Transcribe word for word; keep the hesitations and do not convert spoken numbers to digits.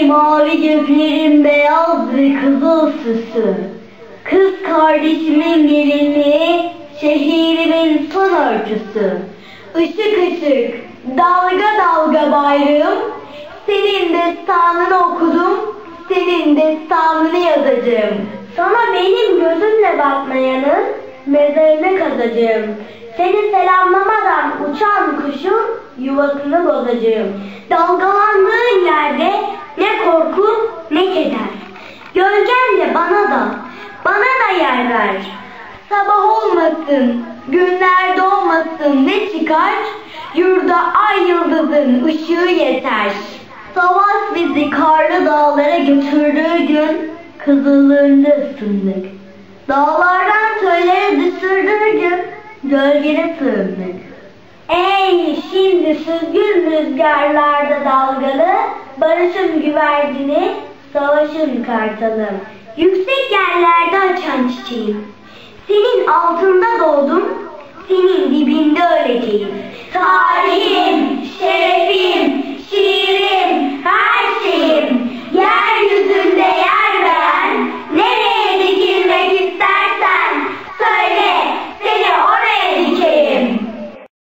mavi göklerin beyaz ve kızıl süsü. Kız kardeşimin gelinliği, şehrimin son örtüsü. Işık ışık, dalga dalga bayrağım, senin destanını okudum, senin destanını yazacağım. Sana benim gözümle bakmayanın mezarını kazacağım. Seni selamlamadan uçan kuşun yuvasını bozacağım. Dalgalandığın yerde ne korku ne keder. Gölgenle bana da, bana da yer ver. Sabah olmasın, günler doğmasın ne çıkar? Yurda ay yıldızın ışığı yeter. Savaş bizi karlı dağlara götürdüğü gün kızıllığında ısındık. Dağlardan çöllere düşürdüğü gün gölgene sığındık. Ey şimdi süzgün rüzgarlarda dalgalı, barışın güvercini, savaşın kartalı. Yüksek yerlerde açan çiçeğim, senin altında doğdum, senin dibinde öleceğim. Tarihim